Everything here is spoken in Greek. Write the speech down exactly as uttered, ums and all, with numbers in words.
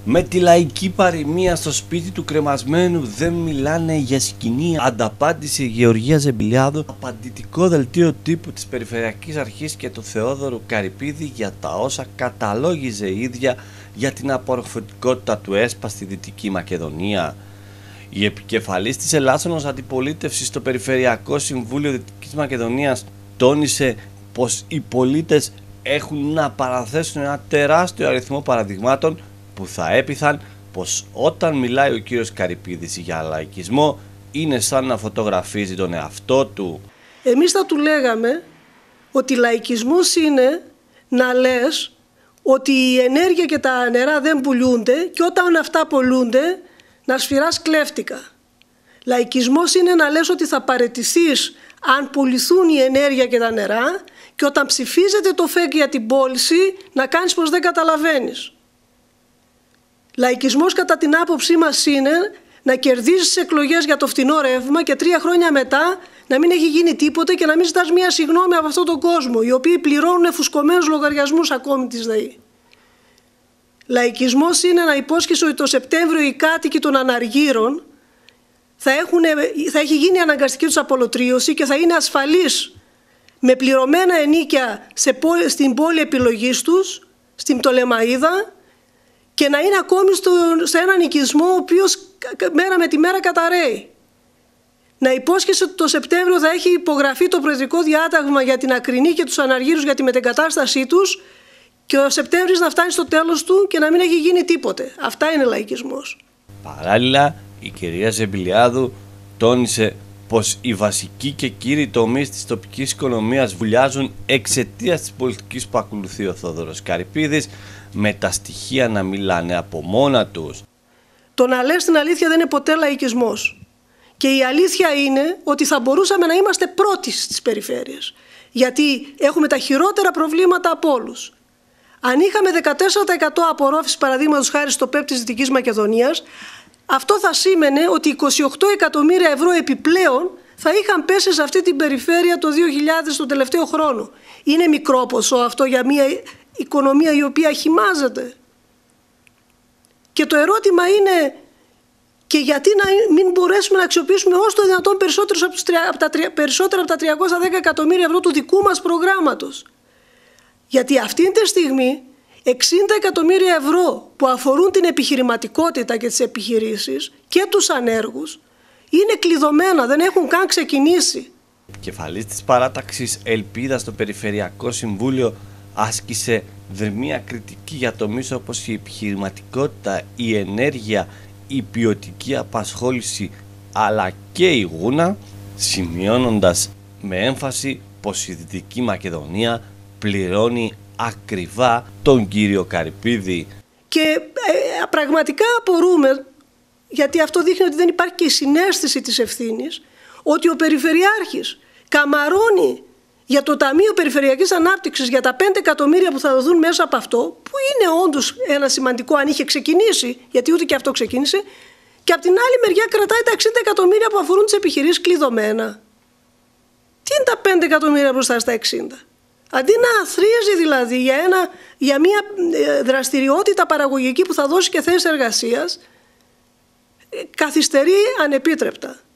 Με τη λαϊκή παροιμία στο σπίτι του κρεμασμένου δεν μιλάνε για σκηνή, ανταπάντησε η Γεωργία Ζεμπιλιάδου, απαντητικό δελτίο τύπου της Περιφερειακής Αρχής και του Θεόδωρου Καρυπίδη για τα όσα καταλόγιζε η ίδια για την απορροφητικότητα του ΕΣΠΑ στη Δυτική Μακεδονία. Η επικεφαλής της ελάσσονος αντιπολίτευσης στο Περιφερειακό Συμβούλιο Δυτικής Μακεδονίας τόνισε πως οι πολίτες έχουν να παραθέσουν ένα τεράστιο αριθμό παραδειγμάτων που θα έπειθαν πως όταν μιλάει ο κύριος Καρυπίδης για λαϊκισμό είναι σαν να φωτογραφίζει τον εαυτό του. Εμείς θα του λέγαμε ότι λαϊκισμός είναι να λες ότι η ενέργεια και τα νερά δεν πουλούνται και όταν αυτά πουλούνται να σφυράς κλέφτικα. Λαϊκισμός είναι να λες ότι θα παραιτηθείς αν πουληθούν η ενέργεια και τα νερά και όταν ψηφίζεται το ΦΕΚ για την πώληση να κάνεις πως δεν καταλαβαίνεις. Λαϊκισμός κατά την άποψή μας είναι να κερδίζεις εκλογές για το φτηνό ρεύμα και τρία χρόνια μετά να μην έχει γίνει τίποτε και να μην ζητάς μία συγγνώμη από αυτόν τον κόσμο, οι οποίοι πληρώνουν φουσκωμένους λογαριασμούς ακόμη της ΔΕΗ. Λαϊκισμός είναι να υπόσχεσαι ότι το Σεπτέμβριο οι κάτοικοι των αναργύρων θα, έχουν, θα έχει γίνει αναγκαστική τους απολωτρίωση και θα είναι ασφαλείς με πληρωμένα ενίκια σε πόλη, στην πόλη επιλογής τους, στην Πτολεμαΐδα, και να είναι ακόμη στο, σε έναν οικισμό ο οποίος μέρα με τη μέρα καταραίει. Να υπόσχεσαι ότι το Σεπτέμβριο θα έχει υπογραφεί το προεδρικό διάταγμα για την Ακρινή και τους αναργύρους για τη μετεγκατάστασή τους και ο Σεπτέμβρης να φτάνει στο τέλος του και να μην έχει γίνει τίποτε. Αυτά είναι λαϊκισμός. Παράλληλα, η κυρία Ζεμπιλιάδου τόνισε πως οι βασικοί και κύριοι τομείς της τοπικής οικονομίας βουλιάζουν εξαιτίας της πολιτικής που ακολουθεί ο Θόδωρος Καρυπίδης, με τα στοιχεία να μιλάνε από μόνα τους. Το να λες την αλήθεια δεν είναι ποτέ λαϊκισμός. Και η αλήθεια είναι ότι θα μπορούσαμε να είμαστε πρώτοι στις περιφέρειες. Γιατί έχουμε τα χειρότερα προβλήματα από όλους. Αν είχαμε δεκατέσσερα τοις εκατό απορρόφηση παραδείγματος χάρη στο ΠΕΠ της Δυτικής Μακεδονίας, αυτό θα σήμαινε ότι είκοσι οκτώ εκατομμύρια ευρώ επιπλέον θα είχαν πέσει σε αυτή την περιφέρεια το δύο χιλιάδες τον τελευταίο χρόνο. Είναι μικρό ποσό αυτό για μια οικονομία η οποία χυμάζεται. Και το ερώτημα είναι και γιατί να μην μπορέσουμε να αξιοποιήσουμε όσο το δυνατόν περισσότερα από, από, τα, περισσότερα από τα τριακόσια δέκα εκατομμύρια ευρώ του δικού μας προγράμματος. Γιατί αυτή τη στιγμή εξήντα εκατομμύρια ευρώ που αφορούν την επιχειρηματικότητα και τις επιχειρήσεις και τους ανέργους είναι κλειδωμένα, δεν έχουν καν ξεκινήσει. Ο επικεφαλής της παράταξης Ελπίδα στο Περιφερειακό Συμβούλιο άσκησε δρυμία κριτική για τομείς όπως η επιχειρηματικότητα, η ενέργεια, η ποιοτική απασχόληση αλλά και η γούνα, σημειώνοντας με έμφαση πως η Δυτική Μακεδονία πληρώνει ακριβά τον κύριο Καρυπίδη. Και ε, πραγματικά απορούμε, γιατί αυτό δείχνει ότι δεν υπάρχει και η συναίσθηση της ευθύνης, ότι ο Περιφερειάρχης καμαρώνει για το Ταμείο Περιφερειακής Ανάπτυξης για τα πέντε εκατομμύρια που θα δοθούν μέσα από αυτό, που είναι όντως ένα σημαντικό αν είχε ξεκινήσει, γιατί ούτε και αυτό ξεκίνησε, και από την άλλη μεριά κρατάει τα εξήντα εκατομμύρια που αφορούν τις επιχειρήσεις κλειδωμένα. Τι είναι τα πέντε εκατομμύρια μπροστά στα εξήντα? Αντί να αθροίζει δηλαδή για, ένα, για μια δραστηριότητα παραγωγική που θα δώσει και θέσεις εργασίας, καθυστερεί ανεπίτρεπτα.